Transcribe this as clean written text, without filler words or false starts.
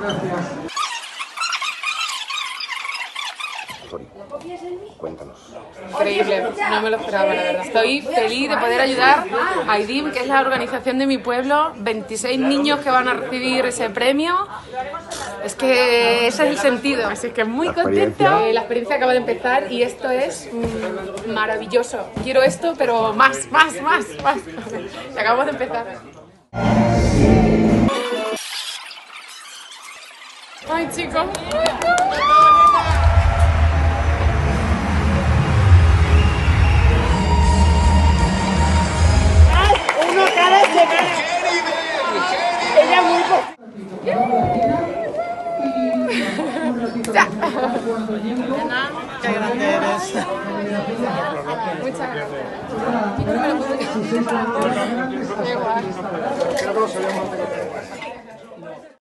Sori, cuéntanos. Increíble, no me lo esperaba, la verdad. Estoy feliz de poder ayudar a IDIM, que es la organización de mi pueblo. 26 niños que van a recibir ese premio. Es que ese es el sentido, así que muy contenta. La experiencia acaba de empezar y esto es maravilloso. Quiero esto, pero más. Y acabamos de empezar. Ay, chicos. Uno cada semana. Ella es muy Ya. Qué grande eres. Muchas gracias. Qué guay.